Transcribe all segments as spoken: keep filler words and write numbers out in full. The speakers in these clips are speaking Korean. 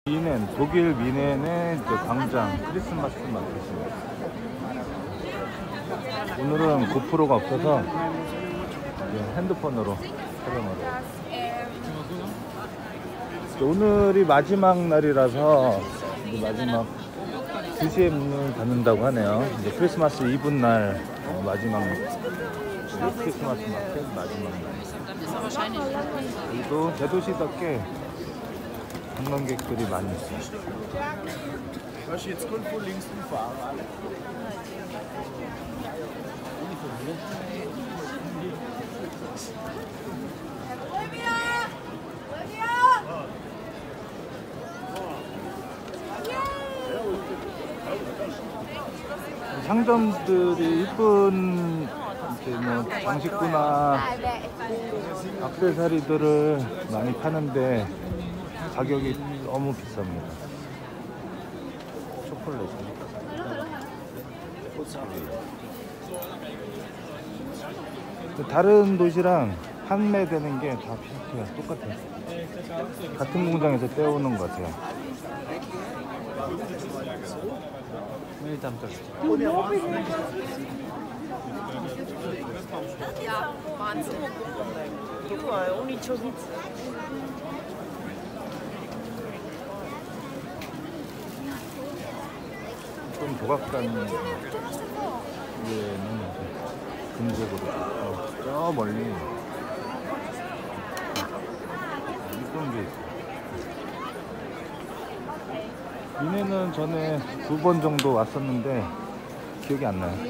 미넨, 독일 미넨의 이제 광장 크리스마스 마켓입니다. 오늘은 고프로가 없어서 핸드폰으로 촬영하고. 오늘이 마지막 날이라서 마지막 두 시에 문을 닫는다고 하네요. 이제 크리스마스 이브 날 어, 마지막 크리스마스 마켓 마지막 날. 여기도 대도시답게 관광객들이 많이 있어요. 상점들이 이쁜 이렇게 뭐 장식구나 액세서리들을 많이 파는데 가격이 너무 비쌉니다. 초콜릿. 다른 도시랑 판매되는 게 다 비슷해요. 똑같아요. 같은 공장에서 떼어오는 것 같아요. Ja, Wahnsinn. Junge, ohne Chorizo. 좀 조각가는 위에는 금색으로 어, 저 멀리 이쁜 게 있어요. 미네는 전에 두 번 정도 왔었는데 기억이 안 나요.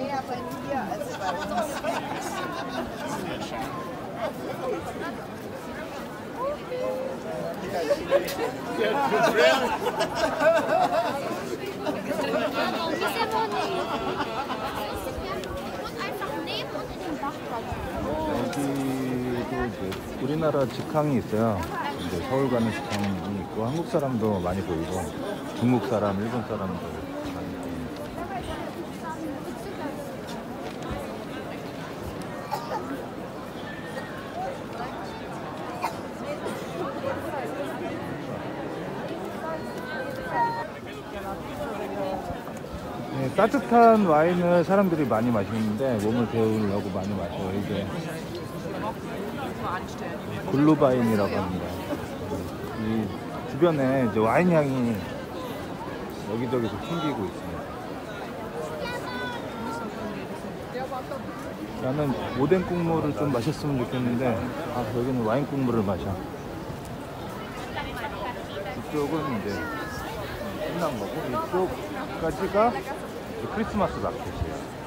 여기도 이제 우리나라 직항이 있어요. 이제 서울 가는 직항이 있고 한국 사람도 많이 보이고 중국 사람, 일본 사람도 많이 보입니다. 네, 따뜻한 와인을 사람들이 많이 마시는데 몸을 데우려고 많이 마셔요. 이게 글루바인이라고 합니다. 이 주변에 이제 와인 향이 여기저기서 풍기고 있습니다. 나는 오뎅 국물을 좀 마셨으면 좋겠는데 아, 여기는 와인 국물을 마셔. 이쪽은 이제 끝난 거고 이쪽까지가 크리스마스 마켓이에요.